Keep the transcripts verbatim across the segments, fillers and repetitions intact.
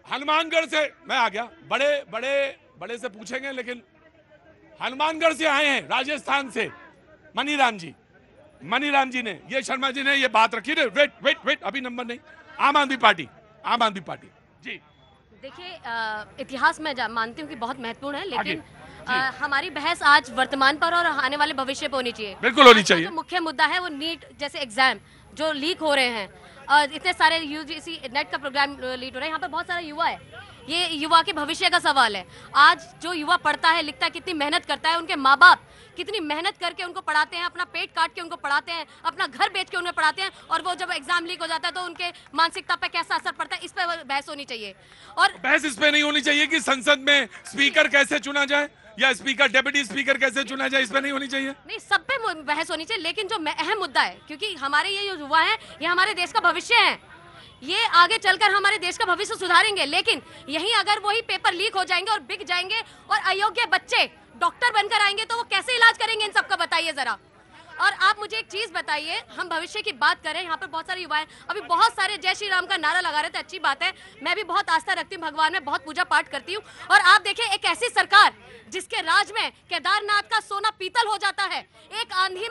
हनुमानगढ़ से मैं आ गया, बड़े बड़े बड़े से पूछेंगे, लेकिन हनुमानगढ़ से आए हैं, राजस्थान से मनीराम जी। मनीराम जी ने, ये शर्मा जी ने ये बात रखी है। वेट वेट वेट अभी नंबर नहीं। आम आदमी पार्टी, आम आदमी पार्टी जी। देखिए, इतिहास में मानती हूँ कि बहुत महत्वपूर्ण है, लेकिन आ, हमारी बहस आज वर्तमान पर और आने वाले भविष्य पर होनी चाहिए। बिल्कुल होनी चाहिए। जो मुख्य मुद्दा है वो नीट जैसे एग्जाम जो लीक हो रहे हैं, और इतने सारे यूजीसी नेट का प्रोग्राम लीक हो रहा है, यहाँ पर बहुत सारा युवा है, ये युवा के भविष्य का सवाल है। आज जो युवा पढ़ता है, लिखता है, कितनी मेहनत करता है, उनके माँ बाप कितनी मेहनत करके उनको पढ़ाते हैं, अपना पेट काट के उनको पढ़ाते हैं, अपना घर बेच के उन्हें पढ़ाते हैं, और वो जब एग्जाम लीक हो जाता है तो उनके मानसिकता पे कैसा असर पड़ता है, इस पर बहस होनी चाहिए। और बहस इस पे नहीं होनी चाहिए कि संसद में स्पीकर कैसे चुना जाए या स्पीकर डेप्यूटी स्पीकर कैसे चुना जाए, इस पे नहीं होनी चाहिए। नहीं, सब पे बहस होनी चाहिए, लेकिन जो अहम मुद्दा है, क्योंकि हमारे ये जो युवा है ये हमारे देश का भविष्य है, ये आगे चलकर हमारे देश का भविष्य सुधारेंगे। लेकिन यहीं अगर वही पेपर लीक हो जाएंगे और बिक जाएंगे और अयोग्य बच्चे डॉक्टर बनकर आएंगे तो वो कैसे इलाज करेंगे इन सबका, बताइए जरा। और आप मुझे एक चीज बताइए, हम भविष्य की बात करें, यहाँ पर बहुत सारे युवा हैं, अभी बहुत सारे जय श्री राम का नारा लगा रहे थे, अच्छी बात है, मैं भी बहुत आस्था रखती हूँ भगवान में, बहुत पूजा पाठ करती हूँ। और आप देखिए, एक ऐसी सरकार जिसके राज में केदारनाथ का सोना पीतल हो जाता है, एक आंधी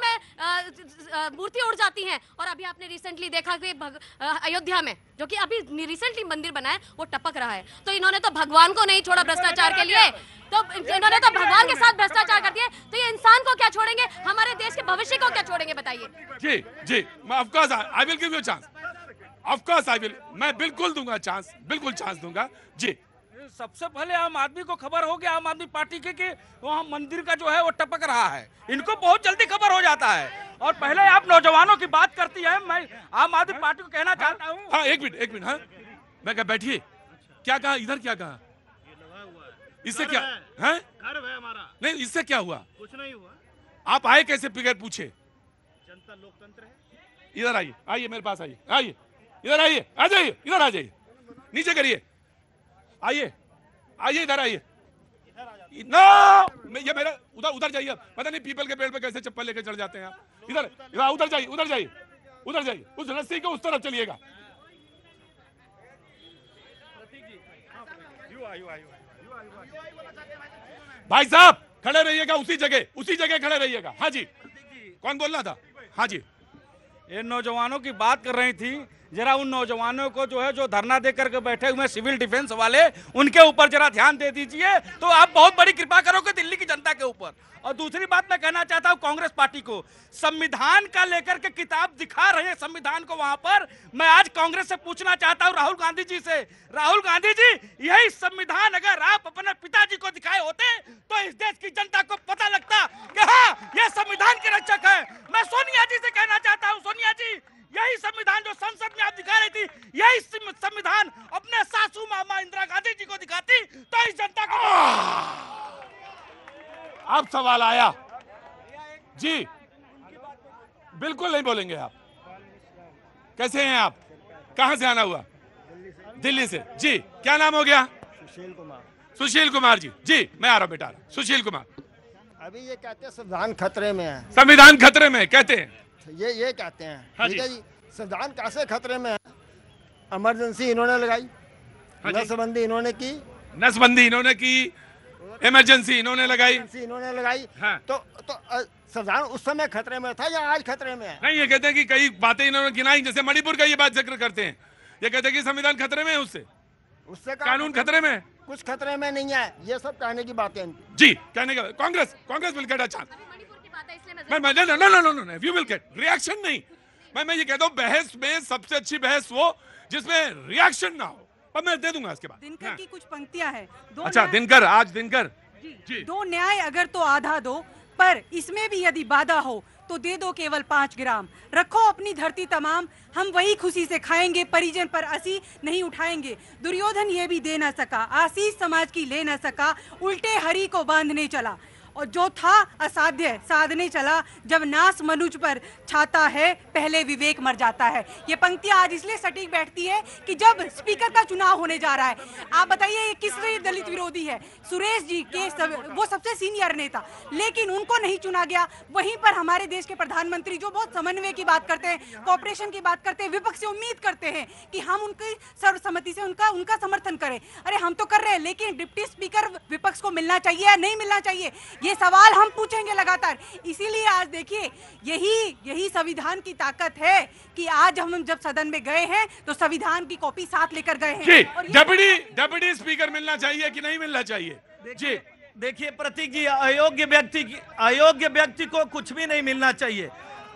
में मूर्ति उड़ जाती है, और अभी आपने रिसेंटली देखा कि अयोध्या में जो कि अभी रिसेंटली मंदिर बना है वो टपक रहा है। तो इन्होंने तो भगवान को नहीं छोड़ा भ्रष्टाचार के लिए, तो इन्होंने तो भगवान के साथ भ्रष्टाचार कर दिया, तो ये इंसान को क्या छोड़ेंगे, हमारे देश के भविष्य को क्या छोड़ेंगे, बताइए। जी जी, of course I will give you chance, of course I will, मैं बिल्कुल दूंगा चांस, बिल्कुल चांस दूंगा जी। सबसे पहले आम आदमी को खबर हो गया, आम आदमी पार्टी के कि वहाँ मंदिर का जो है वो टपक रहा है, इनको बहुत जल्दी खबर हो जाता है। और पहले आप नौजवानों की बात करती है, मैं आम आदमी पार्टी को कहना चाहता हूँ। हाँ एक मिनट एक मिनट, हाँ मैं कहा बैठिए, क्या कहा इधर, क्या कहा, इससे क्या है, घर है हमारा, नहीं इससे क्या हुआ, कुछ नहीं हुआ। आप आए कैसे बगैर पूछे, जनता लोकतंत्र है। इधर आइए, आइए मेरे पास आइए, आइए इधर आइए, आ जाइए इधर, आ जाइए नीचे करिए, आइए आइए इधर आइए। नो ये मेरा उधर उधर जाइए, पता नहीं पीपल के पेड़ पे कैसे चप्पल लेके चढ़ जाते हैं आप। इधर इधर उधर जाइए, उधर जाइए, उधर जाइए, उस रस्सी के उस तरफ चलिएगा। भाई साहब खड़े रहिएगा उसी जगह, उसी जगह खड़े रहिएगा। हाँ जी, कौन बोलना था? हाँ जी, ये नौजवानों की बात कर रही थी, जरा उन नौजवानों को जो है जो धरना दे करके बैठे हुए सिविल डिफेंस वाले, उनके ऊपर जरा ध्यान दे दीजिए, तो आप बहुत बड़ी कृपा करोगे दिल्ली की जनता के ऊपर। और दूसरी बात मैं कहना चाहता हूं कांग्रेस पार्टी को, संविधान का लेकर के किताब दिखा रहे हैं संविधान को वहां पर, मैं आज कांग्रेस से पूछना चाहता हूं राहुल गांधी जी से, राहुल गांधी जी यही संविधान अगर आप अपने पिताजी को दिखाए होते तो इस देश की जनता को पता लगता कि हाँ ये संविधान के रक्षक है। मैं सोनिया जी से कहना चाहता हूँ, सोनिया जी यही संविधान जो संसद में आप दिखा रही थी, यही संविधान अपने सासू मामा इंदिरा गांधी जी को दिखाती तो इस जनता को। अब सवाल आया जी, बिल्कुल नहीं बोलेंगे आप। कैसे हैं आप, कहां से आना हुआ? दिल्ली से जी, क्या नाम हो गया? सुशील कुमार। सुशील कुमार जी, जी मैं आ रहा हूं बेटा, सुशील कुमार। अभी ये कहते हैं संविधान खतरे में है, संविधान खतरे में कहते हैं, ये ये कहते हैं। हाँ ठीक है जी, संविधान कैसे खतरे में है? इमरजेंसी इन्होंने लगाई, हाँ जी। नसबंदी इन्होंने की, नसबंदी इन्होंने की, इमरजेंसी इन्होंने लगाई, इन्होंने लगाई। हाँ। तो तो अ, संविधान उस समय खतरे में था या आज खतरे में है? नहीं, ये कहते हैं कि कई बातें इन्होंने गिनाई, जैसे मणिपुर का ये बात जिक्र करते हैं, ये कहते हैं कि संविधान खतरे में है, उससे उससे कानून खतरे में है, कुछ खतरे में नहीं है, ये सब कहने की बातें इनकी। जी कहने का Congress Congress will get a chance. Manipur की बात है इसलिए मैं मैं मैं no no no no no you will get reaction नहीं, मैं मैं ये कहता हूँ बहस में सबसे अच्छी बहस वो जिसमें रिएक्शन ना हो, अब मैं दे दूंगा इसके बाद। दिनकर हाँ। की कुछ पंक्तियां हैं। दो अच्छा न्याय- दिनकर, आज दिनकर जी। दो न्याय अगर तो आधा दो, पर इसमें भी यदि बाधा हो तो दे दो केवल पाँच ग्राम। रखो अपनी धरती तमाम, हम वही खुशी से खाएंगे, परिजन पर असी नहीं उठाएंगे। दुर्योधन ये भी दे न सका, आशीष समाज की ले न सका, उल्टे हरि को बांधने चला। और जो था असाध्य साधने चला, जब नास मनुज पर छाता है पहले विवेक मर जाता है। ये पंक्तियां आज इसलिए सटीक बैठती है कि जब स्पीकर का चुनाव होने जा रहा है, आप बताइए ये किस लिए दलित विरोधी है? सुरेश जी के सब, वो सबसे सीनियर नेता, लेकिन उनको नहीं चुना गया। वहीं पर हमारे देश के प्रधानमंत्री जो बहुत समन्वय की बात करते हैं, कॉपरेशन की बात करते हैं, विपक्ष से उम्मीद करते हैं कि हम उनकी सर्वसम्मति से उनका उनका समर्थन करें। अरे हम तो कर रहे हैं, लेकिन डिप्टी स्पीकर विपक्ष को मिलना चाहिए या नहीं मिलना चाहिए, ये सवाल हम पूछेंगे लगातार। इसीलिए आज देखिए, यही यही संविधान की ताकत है कि आज हम जब सदन में गए हैं तो संविधान की कॉपी साथ लेकर गए हैं। डेप्यूटी डेप्यूटी स्पीकर मिलना चाहिए कि नहीं मिलना चाहिए? जी देखिए प्रतीक जी, अयोग्य व्यक्ति की अयोग्य व्यक्ति को कुछ भी नहीं मिलना चाहिए।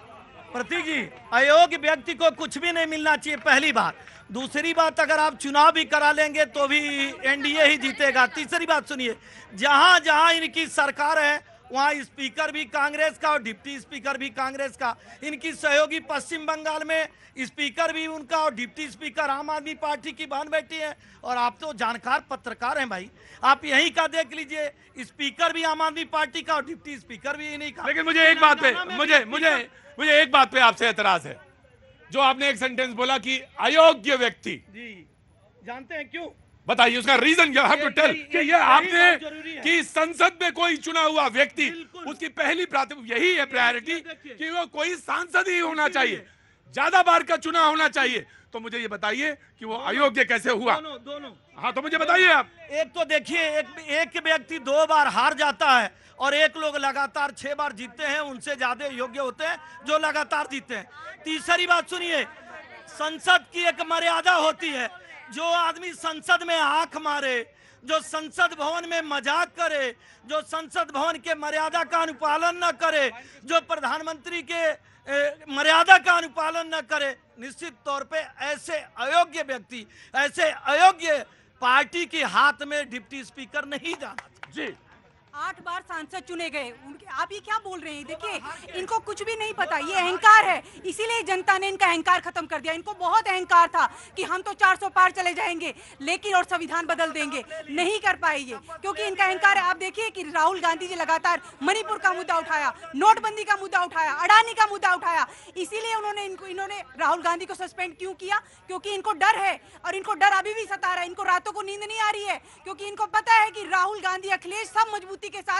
प्रतीक जी, अयोग्य व्यक्ति को कुछ भी नहीं मिलना चाहिए, पहली बात। दूसरी बात, अगर आप चुनाव भी करा लेंगे तो भी एनडीए ही जीतेगा। तीसरी बात सुनिए, जहां जहां इनकी सरकार है वहां स्पीकर भी कांग्रेस का और डिप्टी स्पीकर भी कांग्रेस का। इनकी सहयोगी पश्चिम बंगाल में स्पीकर भी उनका और डिप्टी स्पीकर आम आदमी पार्टी की बहन बैठी है। और आप तो जानकार पत्रकार हैं भाई, आप यहीं का देख लीजिए, स्पीकर भी आम आदमी पार्टी का और डिप्टी स्पीकर भी इन्हीं का। लेकिन मुझे एक बात पे मुझे मुझे मुझे एक बात पे आपसे एतराज है, जो आपने एक सेंटेंस बोला कि अयोग्य व्यक्ति। जी जानते हैं क्यों? बताइए उसका रीजन क्या है? टेल कि ये आपने कि संसद में कोई चुना हुआ व्यक्ति, उसकी पहली प्राथमिकता यही है, प्रायोरिटी कि वो कोई सांसद ही होना चाहिए, ज्यादा बार का चुनाव होना चाहिए। तो मुझे ये बताइए कि वो अयोग्य कैसे हुआ? दोनों दोनों हाँ तो मुझे बताइए आप। एक तो देखिए, एक एक व्यक्ति दो बार हार जाता है और एक लोग लगातार छह बार जीतते हैं, उनसे ज्यादा योग्य होते हैं जो लगातार जीतते हैं। तीसरी बात सुनिए, संसद की एक मर्यादा होती है। जो आदमी संसद में आंख मारे, जो संसद भवन में मजाक करे, जो संसद भवन के मर्यादा का अनुपालन न करे, जो प्रधानमंत्री के मर्यादा का अनुपालन न करे, निश्चित तौर पे ऐसे अयोग्य व्यक्ति, ऐसे अयोग्य पार्टी के हाथ में डिप्टी स्पीकर नहीं जाना चाहिए। जी आठ बार सांसद चुने गए उनके, आप ये क्या बोल रहे हैं? देखिए इनको कुछ भी नहीं पता, ये अहंकार है, इसीलिए जनता ने इनका अहंकार खत्म कर दिया। इनको बहुत अहंकार था कि हम तो चार सौ पार चले जाएंगे लेकिन और संविधान बदल देंगे, नहीं कर पाएंगे क्योंकि इनका अहंकार है। आप देखिए कि राहुल गांधी जी लगातार मणिपुर का मुद्दा उठाया, नोटबंदी का मुद्दा उठाया, अडानी का मुद्दा उठाया, इसीलिए उन्होंने इनको इन्होंने राहुल गांधी को सस्पेंड क्यों किया? क्योंकि इनको डर है, और इनको डर अभी भी सता रहा है। इनको रातों को नींद नहीं आ रही है क्योंकि इनको पता है कि राहुल गांधी, अखिलेश सब मजबूती के साथ।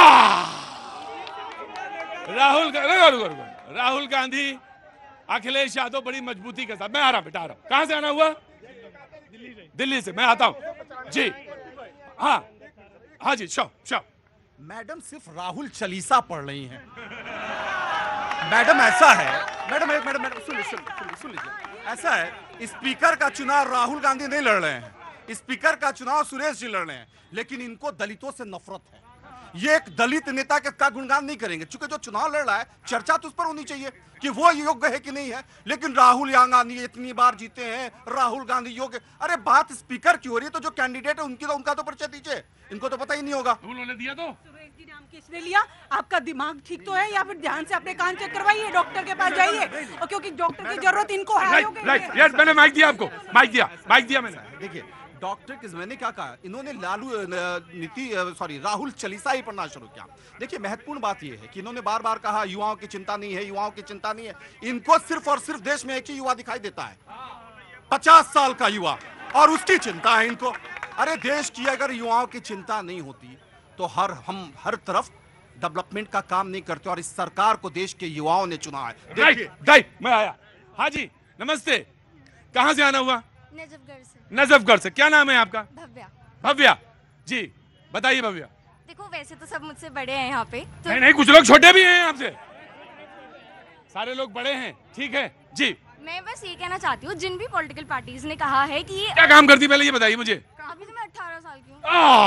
राहुल राहुल राहुल गांधी, अखिलेश यादव बड़ी मजबूती के साथ। मैं आ रहा हूं बेटा, आ रहा हूं। कहां से आना हुआ? दिल्ली से। दिल्ली से मैं आता हूं जी। हाँ हाँ जी, शो शो। मैडम सिर्फ राहुल चालीसा पढ़ रही हैं। मैडम ऐसा है, मैडम मैडम मैडम सुन लीजिए सुन लीजिए, ऐसा है, स्पीकर का चुनाव राहुल गांधी नहीं लड़ रहे हैं, स्पीकर का चुनाव सुरेश जी लड़ रहे हैं, लेकिन इनको दलितों से नफरत है। ये एक दलित नेता के का गुणगान नहीं करेंगे, चूंकि जो चुनाव लड़ रहा है चर्चा तो उस पर होनी चाहिए कि वो योग्य है कि नहीं है। लेकिन राहुल गांधी इतनी बार जीते हैं, राहुल गांधी योग्य। अरे बात स्पीकर की हो रही है, तो जो कैंडिडेट है उनकी तो उनका तो परिचय दीजिए, इनको तो पता ही नहीं होगा। उन्होंने दिया तो सुरेश जी नाम किसने लिया? आपका दिमाग ठीक तो है, या फिर ध्यान से अपने कान चेक करवाइए, डॉक्टर के पास जाइए, और क्योंकि डॉक्टर की जरूरत इनको है। राइट राइट यार, मैंने माइक दिया आपको, माइक दिया माइक दिया मैंने। देखिए डॉक्टर किस, मैंने क्या कहा, इन्होंने लालू नीति सॉरी राहुल चालीसा ही पढ़ना शुरू किया। देखिए महत्वपूर्ण बात यह है कि इन्होंने बार बार कहा युवाओं की चिंता नहीं है, युवाओं की चिंता नहीं है। इनको सिर्फ और सिर्फ देश में एक ही युवा दिखाई देता है, पचास साल का युवा, और उसकी चिंता है इनको। अरे देश की अगर युवाओं की चिंता नहीं होती तो हर हम हर तरफ डेवलपमेंट का काम नहीं करते, और इस सरकार को देश के युवाओं ने चुना है। राइट राइट, मैं आया। हाँ जी नमस्ते, कहाँ से आना हुआ? नजफगढ़ से। नजफगढ़ से। क्या नाम है आपका? भव्या। भव्या जी, बताइए भव्या। देखो वैसे तो सब मुझसे बड़े हैं यहाँ पे तो... नहीं नहीं, कुछ लोग छोटे भी हैं आपसे, सारे लोग बड़े हैं, ठीक है जी। मैं बस ये कहना चाहती हूँ, जिन भी पॉलिटिकल पार्टीज ने कहा है कि ये क्या काम करती, पहले ये बताइए मुझे। अभी तो मैं अठारह साल की हूँ।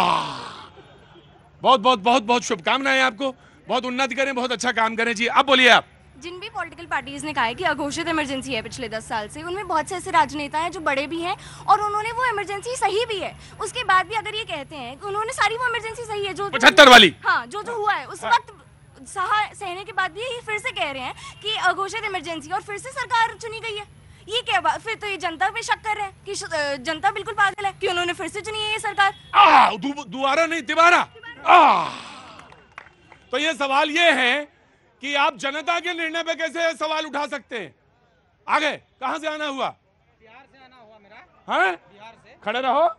बहुत बहुत बहुत बहुत शुभकामनाएं आपको, बहुत उन्नति करें, बहुत अच्छा काम करें जी। अब बोलिए आप। जिन भी पॉलिटिकल पार्टीज ने कहा है कि अघोषित इमरजेंसी है पिछले दस साल से, उनमें बहुत से ऐसे राजनेता हैं जो बड़े भी हैं और उन्होंने वो इमरजेंसी सही भी है, उसके बाद भी अगर ये कहते हैं कि उन्होंने सारी वो इमरजेंसी सही है जो पचहत्तर वाली, हाँ जो जो हुआ है उस वक्त सहा सहने के बाद भी ये फिर से कह रहे हैं कि अघोषित इमरजेंसी और फिर से सरकार चुनी गई है। ये क्या बात, फिर तो ये जनता पे शक कर रहे हैं कि जनता बिल्कुल पागल है कि उन्होंने फिर से चुनी है ये सरकार। दोबारा नहीं, तिबारा। तो ये सवाल ये है कि आप जनता के निर्णय पे कैसे सवाल उठा सकते हैं? आगे कहां से आना हुआ? बिहार से आना हुआ मेरा। हाँ? बिहार से। खड़े रहो।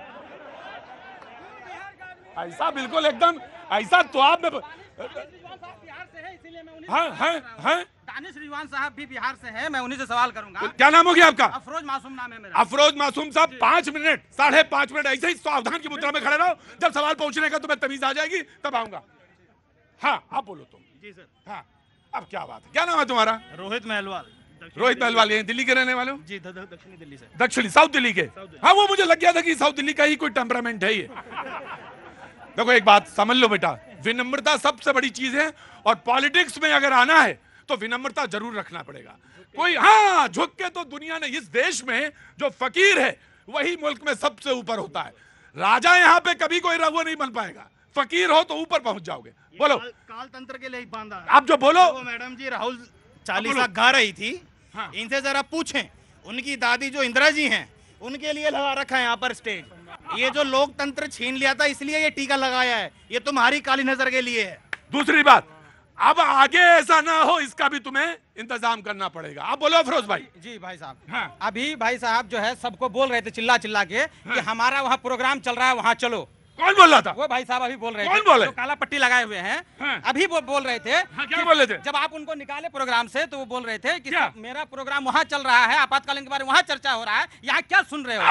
ऐसा बिल्कुल एकदम ऐसा तो आप में बिहार से है, इसीलिए मैं उन्हीं से हाँ सवाल हाँ कर रहा हूँ। हाँ दानिश रिजवान साहब भी बिहार से हैं, मैं उन्हीं से सवाल करूंगा। क्या नाम हो गया आपका? अफरोज मासूम नाम है मेरा। अफरोज मासूम साहब, पांच मिनट साढ़े पांच मिनट ऐसे ही सावधान की मुद्रा में खड़े रहो। जब सवाल पूछने का तुम्हें तमीज आ जाएगी तब आऊंगा। हाँ आप बोलो तुम। जी सर। हाँ अब क्या बात है, क्या नाम है तुम्हारा? रोहित महलवाल। रोहित महलवाल, ये दिल्ली के रहने वाले हो? जी, द- द- दक्षिणी दिल्ली से। दक्षिणी साउथ दिल्ली के? हाँ वो मुझे लग गया था कि साउथ दिल्ली का ही कोई टेम्परामेंट है ये। देखो एक बात समझ लो बेटा, विनम्रता सबसे बड़ी चीज है और पॉलिटिक्स में अगर आना है तो विनम्रता जरूर रखना पड़ेगा। कोई हाँ झुक के तो दुनिया ने, इस देश में जो फकीर है वही मुल्क में सबसे ऊपर होता है। राजा यहाँ पे कभी कोई रघुआ नहीं बन पाएगा, फकीर हो तो ऊपर पहुंच जाओगे। बोलो। काल, काल तंत्र के लिए ही बांधा है। आप जो बोलो। वो मैडम जी राहुल चालीसा गा रही थी, हाँ। इनसे जरा पूछें, उनकी दादी जो इंदिरा जी हैं उनके लिए लगा रखा है यहाँ पर स्टेज। ये जो लोकतंत्र छीन लिया था इसलिए ये टीका लगाया है, ये तुम्हारी काली नजर के लिए है। दूसरी बात, अब आगे ऐसा ना हो इसका भी तुम्हें इंतजाम करना पड़ेगा। आप बोलो अफरोज भाई। जी भाई साहब। हाँ। अभी भाई साहब जो है सबको बोल रहे थे चिल्ला चिल्ला के कि हमारा वहाँ प्रोग्राम चल रहा है, वहाँ चलो। कौन बोल रहा था? वो भाई साहब अभी बोल रहे कौन थे, बोले? जो काला पट्टी लगाए हुए हैं। हाँ। अभी वो बोल रहे थे। हाँ, क्या कि बोल रहे थे? जब आप उनको निकाले प्रोग्राम से तो वो बोल रहे थे कि क्या? सब मेरा प्रोग्राम वहाँ चल रहा है, आपातकालीन के बारे में वहाँ चर्चा हो रहा है, यहाँ क्या सुन रहे हो?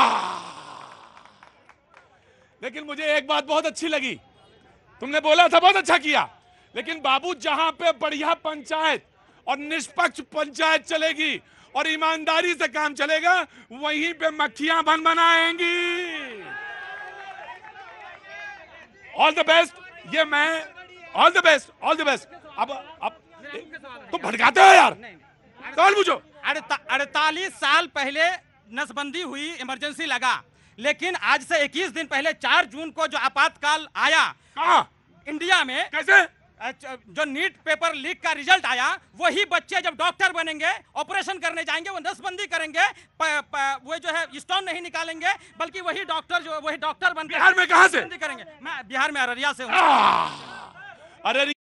लेकिन मुझे एक बात बहुत अच्छी लगी, तुमने बोला था बहुत अच्छा किया, लेकिन बाबू जहां पे बढ़िया पंचायत और निष्पक्ष पंचायत चलेगी और ईमानदारी से काम चलेगा वहीं पे मक्खियां बन बनाएंगी। All the best. ये मैं all the best, all the best. अब अब तुम भड़काते हो यार, सवाल पूछो। अड़तालीस साल पहले नसबंदी हुई, इमरजेंसी लगा, लेकिन आज से इक्कीस दिन पहले चार जून को जो आपातकाल आया कहाँ? इंडिया में, कैसे? जो नीट पेपर लीक का रिजल्ट आया, वही बच्चे जब डॉक्टर बनेंगे, ऑपरेशन करने जाएंगे, वो नसबंदी करेंगे, प, प, वो जो है स्टोन नहीं निकालेंगे, बल्कि वही डॉक्टर जो वही डॉक्टर बनकर बिहार में कहाँ से? करेंगे। मैं बिहार में अररिया से हूँ। अरे